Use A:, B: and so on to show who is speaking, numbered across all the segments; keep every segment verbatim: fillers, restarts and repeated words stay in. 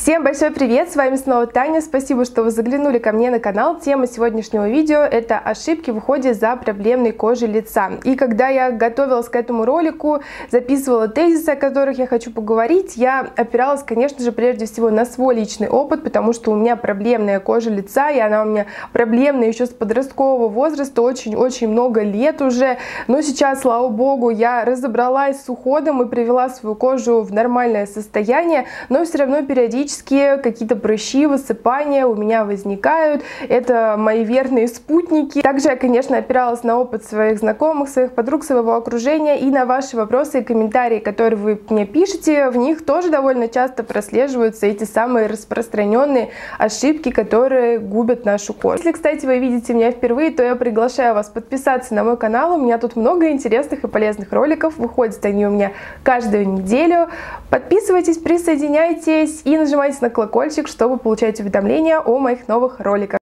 A: Всем большой привет, с вами снова Таня, спасибо, что вы заглянули ко мне на канал. Тема сегодняшнего видео – это ошибки в уходе за проблемной кожей лица. И когда я готовилась к этому ролику, записывала тезисы, о которых я хочу поговорить, я опиралась, конечно же, прежде всего на свой личный опыт, потому что у меня проблемная кожа лица, и она у меня проблемная еще с подросткового возраста, очень-очень много лет уже. Но сейчас, слава богу, я разобралась с уходом и привела свою кожу в нормальное состояние, но все равно периодически какие-то прыщи, высыпания у меня возникают. Это мои верные спутники. Также я, конечно, опиралась на опыт своих знакомых, своих подруг, своего окружения и на ваши вопросы и комментарии, которые вы мне пишете. В них тоже довольно часто прослеживаются эти самые распространенные ошибки, которые губят нашу кожу. Если, кстати, вы видите меня впервые, то я приглашаю вас подписаться на мой канал. У меня тут много интересных и полезных роликов. Выходят они у меня каждую неделю. Подписывайтесь, присоединяйтесь и нажимайте на колокольчик, чтобы получать уведомления о моих новых роликах.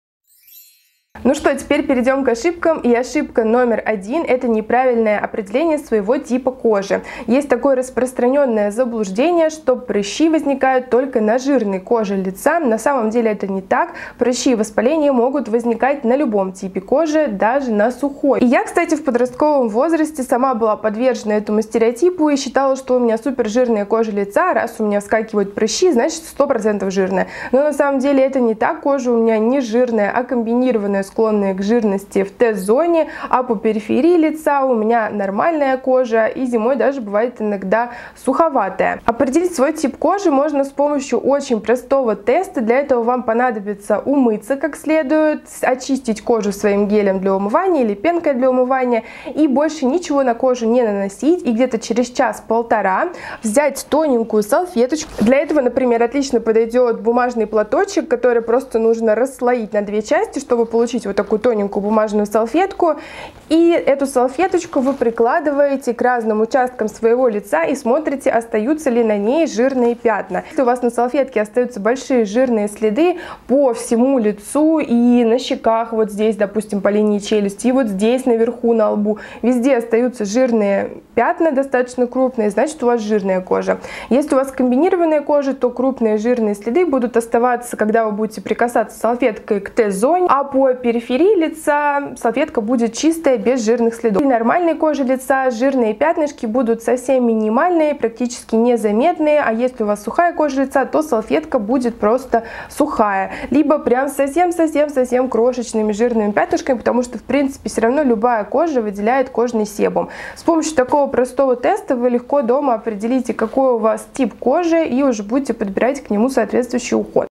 A: Ну что, теперь перейдем к ошибкам. И ошибка номер один – это неправильное определение своего типа кожи. Есть такое распространенное заблуждение, что прыщи возникают только на жирной коже лица. На самом деле это не так. Прыщи и воспаления могут возникать на любом типе кожи, даже на сухой. И я, кстати, в подростковом возрасте сама была подвержена этому стереотипу и считала, что у меня супер жирная кожа лица. Раз у меня вскакивают прыщи, значит сто процентов жирная. Но на самом деле это не так. Кожа у меня не жирная, а комбинированная, склонные к жирности в Т-зоне, а по периферии лица у меня нормальная кожа, и зимой даже бывает иногда суховатая. Определить свой тип кожи можно с помощью очень простого теста. Для этого вам понадобится умыться как следует, очистить кожу своим гелем для умывания или пенкой для умывания, и больше ничего на кожу не наносить, и где-то через час-полтора взять тоненькую салфеточку. Для этого, например, отлично подойдет бумажный платочек, который просто нужно расслоить на две части, чтобы получить вот такую тоненькую бумажную салфетку, и эту салфеточку вы прикладываете к разным участкам своего лица и смотрите, остаются ли на ней жирные пятна. Если у вас на салфетке остаются большие жирные следы по всему лицу и на щеках, вот здесь, допустим, по линии челюсти, и вот здесь наверху на лбу, везде остаются жирные пятна достаточно крупные, значит, у вас жирная кожа. Если у вас комбинированная кожа, то крупные жирные следы будут оставаться, когда вы будете прикасаться салфеткой к Т-зоне, а по периферии лица салфетка будет чистая, без жирных следов. При нормальной коже лица жирные пятнышки будут совсем минимальные, практически незаметные, а если у вас сухая кожа лица, то салфетка будет просто сухая, либо прям совсем-совсем-совсем крошечными жирными пятнышками, потому что, в принципе, все равно любая кожа выделяет кожный себум. С помощью такого простого теста вы легко дома определите, какой у вас тип кожи, и уже будете подбирать к нему соответствующий уход.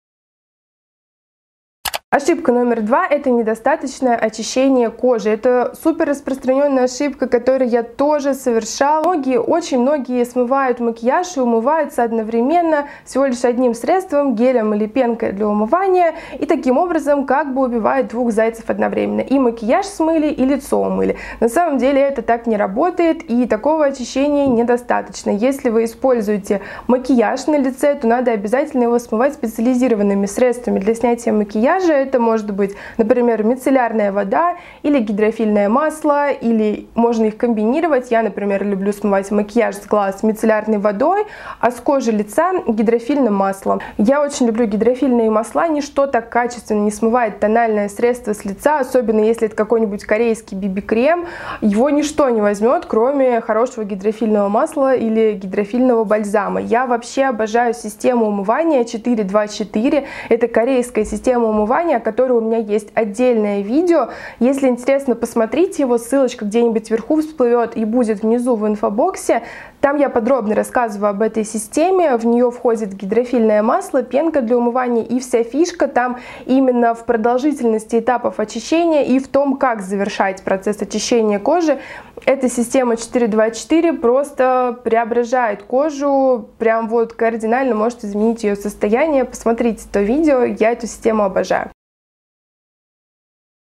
A: Ошибка номер два – это недостаточное очищение кожи. Это супер распространенная ошибка, которую я тоже совершала. Многие, очень многие смывают макияж и умываются одновременно всего лишь одним средством, гелем или пенкой для умывания, и таким образом как бы убивают двух зайцев одновременно. И макияж смыли, и лицо умыли. На самом деле это так не работает, и такого очищения недостаточно. Если вы используете макияж на лице, то надо обязательно его смывать специализированными средствами для снятия макияжа. Это может быть, например, мицеллярная вода или гидрофильное масло, или можно их комбинировать. Я, например, люблю смывать макияж с глаз мицеллярной водой, а с кожи лица гидрофильным маслом. Я очень люблю гидрофильные масла, ничто так качественно не смывает тональное средство с лица, особенно если это какой-нибудь корейский би би-крем. Его ничто не возьмет, кроме хорошего гидрофильного масла или гидрофильного бальзама. Я вообще обожаю систему умывания четыре два четыре. Это корейская система умывания, о которой у меня есть отдельное видео. Если интересно, посмотрите его, ссылочка где-нибудь вверху всплывет и будет внизу в инфобоксе. Там я подробно рассказываю об этой системе. В нее входит гидрофильное масло, пенка для умывания, и вся фишка там именно в продолжительности этапов очищения и в том, как завершать процесс очищения кожи. Эта система четыре два четыре просто преображает кожу, прям вот кардинально может изменить ее состояние. Посмотрите то видео, я эту систему обожаю.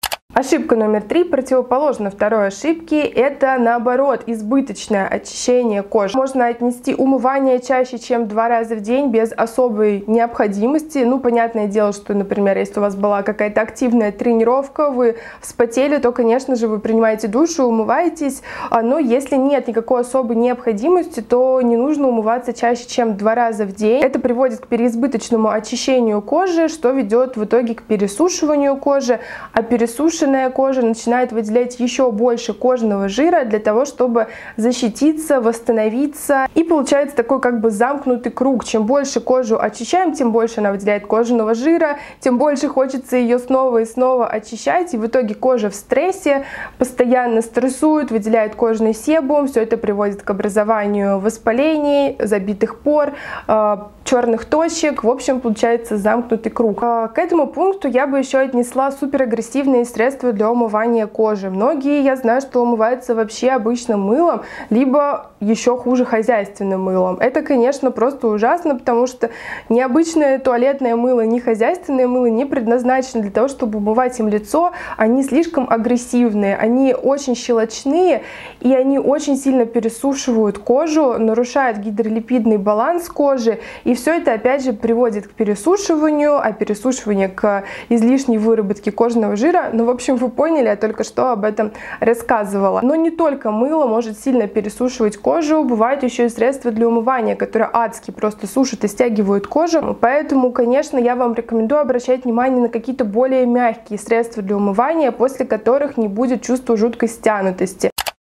A: Ошибка номер три, противоположно второй ошибке, это наоборот избыточное очищение кожи. Можно отнести умывание чаще, чем два раза в день без особой необходимости. Ну, понятное дело, что, например, если у вас была какая-то активная тренировка, вы вспотели, то, конечно же, вы принимаете душ и умываетесь. Но если нет никакой особой необходимости, то не нужно умываться чаще, чем два раза в день. Это приводит к переизбыточному очищению кожи, что ведет в итоге к пересушиванию кожи, а пересушивание кожа начинает выделять еще больше кожного жира для того, чтобы защититься, восстановиться. И получается такой как бы замкнутый круг. Чем больше кожу очищаем, тем больше она выделяет кожаного жира, тем больше хочется ее снова и снова очищать. И в итоге кожа в стрессе, постоянно стрессует, выделяет кожный себум. Все это приводит к образованию воспалений, забитых пор, черных точек. В общем, получается замкнутый круг. К этому пункту я бы еще отнесла суперагрессивные средства для умывания кожи. Многие, я знаю, что умываются вообще обычным мылом, либо еще хуже хозяйственным мылом. Это, конечно, просто ужасно, потому что ни обычное туалетное мыло, ни хозяйственное мыло не предназначены для того, чтобы умывать им лицо. Они слишком агрессивные, они очень щелочные, и они очень сильно пересушивают кожу, нарушают гидролипидный баланс кожи, и все это, опять же, приводит к пересушиванию, а пересушивание к излишней выработке кожного жира. Ну, в общем, вы поняли, я только что об этом рассказывала. Но не только мыло может сильно пересушивать кожу, бывают еще и средства для умывания, которые адски просто сушат и стягивают кожу. Поэтому, конечно, я вам рекомендую обращать внимание на какие-то более мягкие средства для умывания, после которых не будет чувства жуткой стянутости.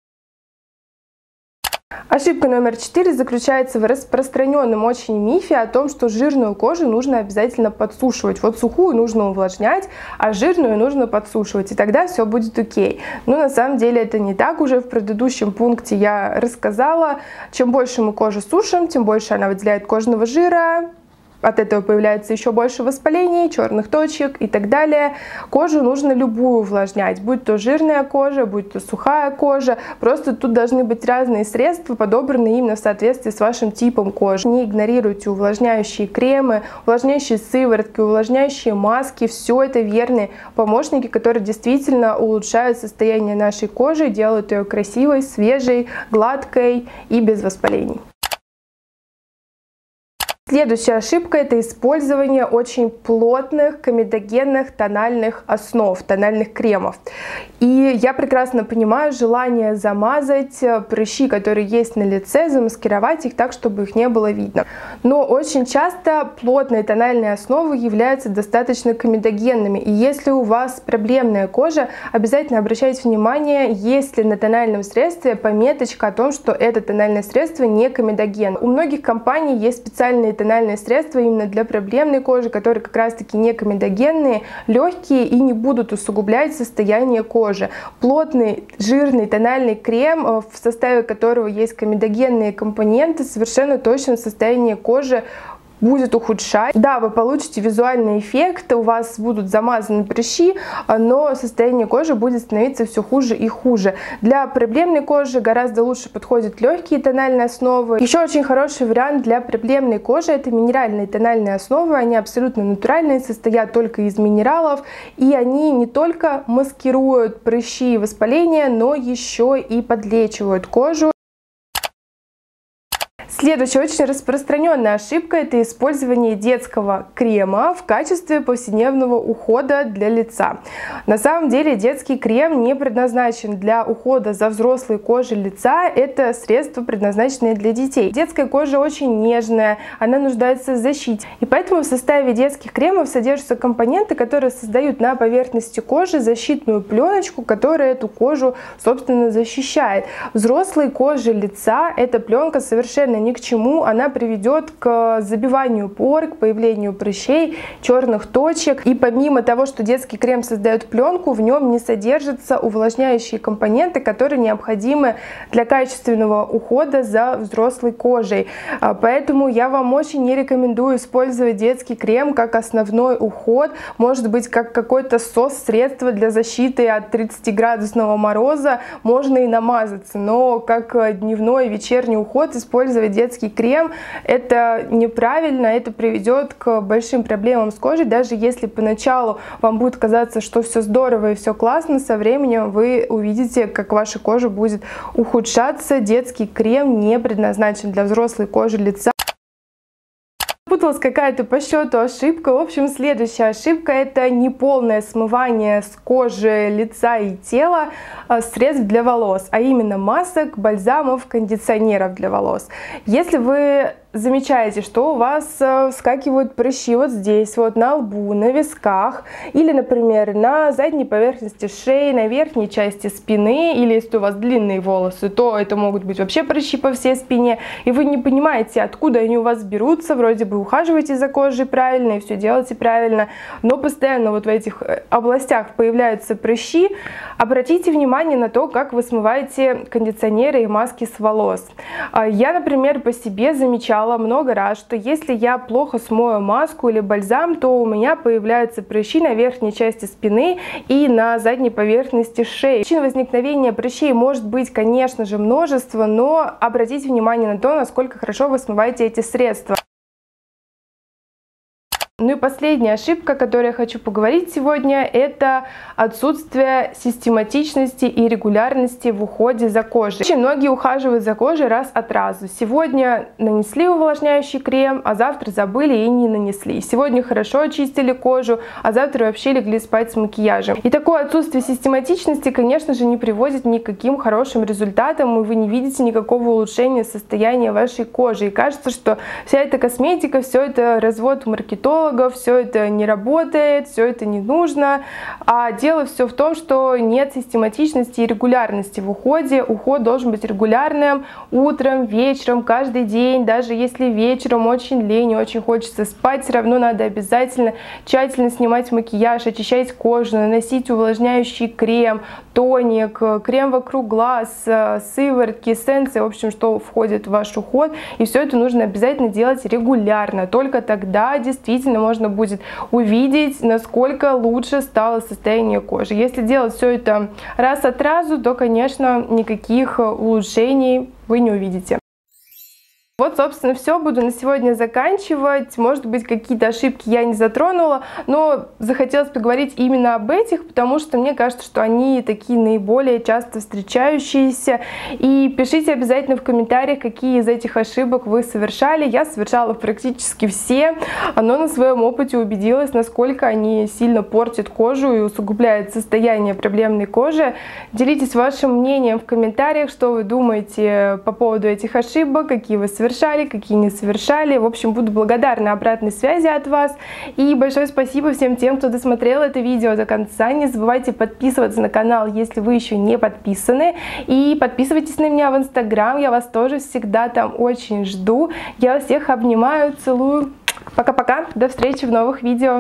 A: Ошибка номер четыре заключается в распространенном очень мифе о том, что жирную кожу нужно обязательно подсушивать. Вот сухую нужно увлажнять, а жирную нужно подсушивать, и тогда все будет окей. Но на самом деле это не так. Уже в предыдущем пункте я рассказала, чем больше мы кожу сушим, тем больше она выделяет кожного жира. От этого появляется еще больше воспалений, черных точек и так далее. Кожу нужно любую увлажнять, будь то жирная кожа, будь то сухая кожа. Просто тут должны быть разные средства, подобранные именно в соответствии с вашим типом кожи. Не игнорируйте увлажняющие кремы, увлажняющие сыворотки, увлажняющие маски. Все это верные помощники, которые действительно улучшают состояние нашей кожи, делают ее красивой, свежей, гладкой и без воспалений. Следующая ошибка – это использование очень плотных комедогенных тональных основ, тональных кремов. И я прекрасно понимаю желание замазать прыщи, которые есть на лице, замаскировать их так, чтобы их не было видно. Но очень часто плотные тональные основы являются достаточно комедогенными. И если у вас проблемная кожа, обязательно обращайте внимание, есть ли на тональном средстве пометочка о том, что это тональное средство не комедоген. У многих компаний есть специальные тональные средства именно для проблемной кожи, которые как раз таки не комедогенные, легкие и не будут усугублять состояние кожи. Плотный жирный тональный крем, в составе которого есть комедогенные компоненты, совершенно точно состояние кожи будет ухудшать. Да, вы получите визуальный эффект, у вас будут замазаны прыщи, но состояние кожи будет становиться все хуже и хуже. Для проблемной кожи гораздо лучше подходят легкие тональные основы. Еще очень хороший вариант для проблемной кожи — это минеральные тональные основы. Они абсолютно натуральные, состоят только из минералов, и они не только маскируют прыщи и воспаления, но еще и подлечивают кожу. Следующая очень распространенная ошибка – это использование детского крема в качестве повседневного ухода для лица. На самом деле детский крем не предназначен для ухода за взрослой кожей лица, это средство, предназначенное для детей. Детская кожа очень нежная, она нуждается в защите, и поэтому в составе детских кремов содержатся компоненты, которые создают на поверхности кожи защитную пленочку, которая эту кожу, собственно, защищает. Взрослой коже лица эта пленка совершенно не к чему, она приведет к забиванию пор, к появлению прыщей, черных точек. И помимо того, что детский крем создает пленку, в нем не содержатся увлажняющие компоненты, которые необходимы для качественного ухода за взрослой кожей. Поэтому я вам очень не рекомендую использовать детский крем как основной уход, может быть, как какой-то сос-средство для защиты от тридцатиградусного мороза, можно и намазаться, но как дневной вечерний уход использовать детский крем. Это неправильно, это приведет к большим проблемам с кожей. Даже если поначалу вам будет казаться, что все здорово и все классно, со временем вы увидите, как ваша кожа будет ухудшаться. Детский крем не предназначен для взрослой кожи лица. Путалась какая-то по счету ошибка. В общем, следующая ошибка — это неполное смывание с кожи лица и тела средств для волос, а именно масок, бальзамов, кондиционеров для волос. Если вы замечаете, что у вас вскакивают прыщи вот здесь, вот на лбу, на висках, или, например, на задней поверхности шеи, на верхней части спины, или если у вас длинные волосы, то это могут быть вообще прыщи по всей спине, и вы не понимаете, откуда они у вас берутся. Вроде бы ухаживаете за кожей правильно и все делаете правильно, но постоянно вот в этих областях появляются прыщи. Обратите внимание на то, как вы смываете кондиционеры и маски с волос. Я, например, по себе замечала много раз, что если я плохо смою маску или бальзам, то у меня появляются прыщи на верхней части спины и на задней поверхности шеи. Причин возникновения прыщей может быть, конечно же, множество, но обратите внимание на то, насколько хорошо вы смываете эти средства. Ну и последняя ошибка, о которой я хочу поговорить сегодня, это отсутствие систематичности и регулярности в уходе за кожей. Очень многие ухаживают за кожей раз от разу. Сегодня нанесли увлажняющий крем, а завтра забыли и не нанесли. Сегодня хорошо очистили кожу, а завтра вообще легли спать с макияжем. И такое отсутствие систематичности, конечно же, не приводит ни к каким хорошим результатам, и вы не видите никакого улучшения состояния вашей кожи. И кажется, что вся эта косметика, все это развод маркетологов, все это не работает, все это не нужно. А дело все в том, что нет систематичности и регулярности в уходе. Уход должен быть регулярным, утром, вечером, каждый день. Даже если вечером очень лень и очень хочется спать, все равно надо обязательно тщательно снимать макияж, очищать кожу, наносить увлажняющий крем, тоник, крем вокруг глаз, сыворотки, эссенции, в общем, что входит в ваш уход. И все это нужно обязательно делать регулярно. Только тогда действительно можно будет увидеть, насколько лучше стало состояние кожи. Если делать все это раз от разу, то, конечно, никаких улучшений вы не увидите. Вот, собственно, все. Буду на сегодня заканчивать. Может быть, какие-то ошибки я не затронула, но захотелось поговорить именно об этих, потому что мне кажется, что они такие наиболее часто встречающиеся. И пишите обязательно в комментариях, какие из этих ошибок вы совершали. Я совершала практически все, но на своем опыте убедилась, насколько они сильно портят кожу и усугубляют состояние проблемной кожи. Делитесь вашим мнением в комментариях, что вы думаете по поводу этих ошибок, какие вы совершали. совершали, какие не совершали. В общем, буду благодарна обратной связи от вас. И большое спасибо всем тем, кто досмотрел это видео до конца. Не забывайте подписываться на канал, если вы еще не подписаны. И подписывайтесь на меня в Инстаграм. Я вас тоже всегда там очень жду. Я вас всех обнимаю, целую. Пока-пока. До встречи в новых видео.